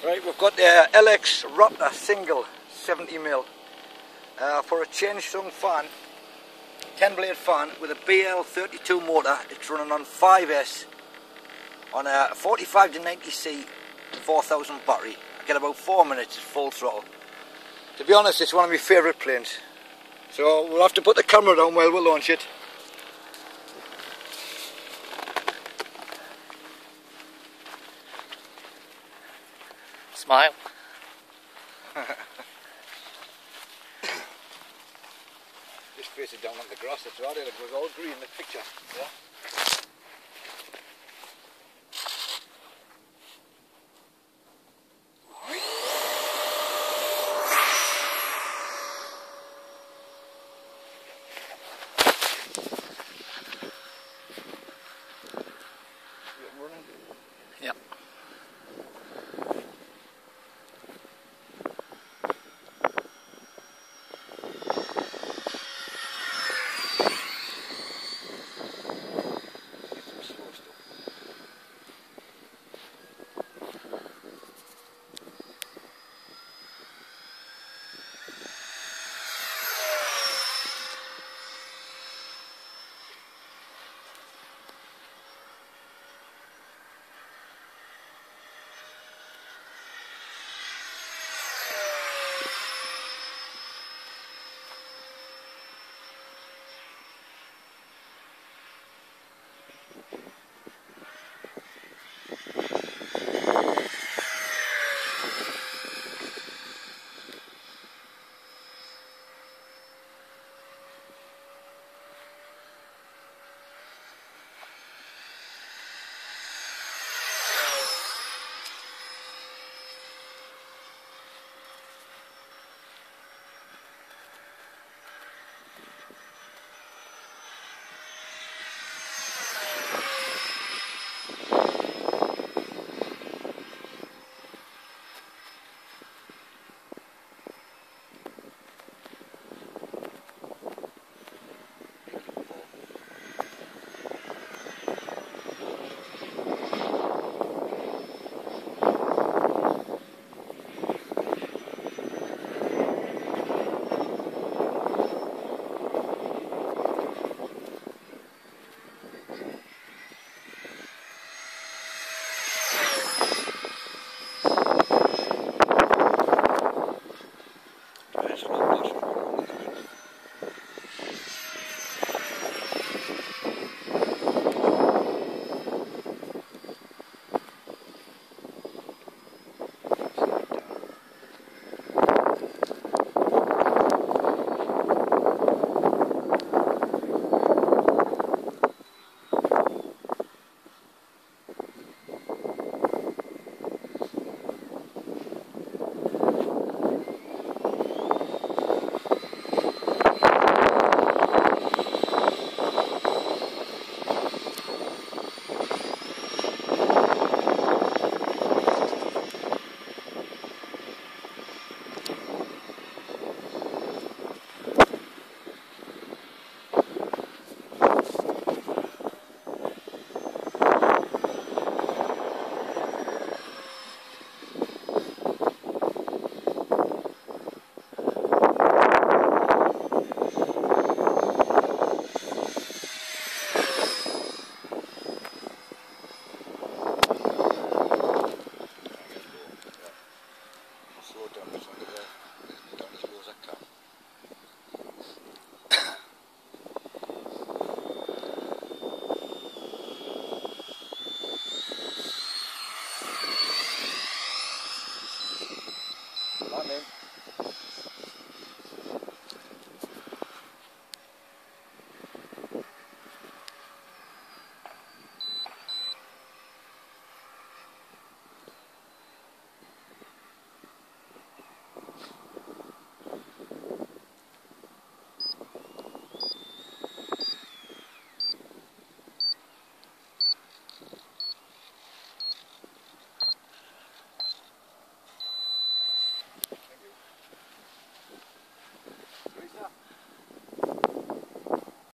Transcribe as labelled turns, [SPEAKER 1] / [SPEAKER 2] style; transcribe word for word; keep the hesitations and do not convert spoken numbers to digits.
[SPEAKER 1] Right, we've got the L X Raptor single seventy mil uh, for a changesun fan, ten blade fan with a B L thirty-two motor. It's running on five S on a forty-five to ninety C four thousand battery. I get about four minutes full throttle. To be honest, it's one of my favourite planes. So we'll have to put the camera down while we launch it.
[SPEAKER 2] Smile.
[SPEAKER 1] Just face it down on the grass, it's right, it was all green in the picture. Yeah.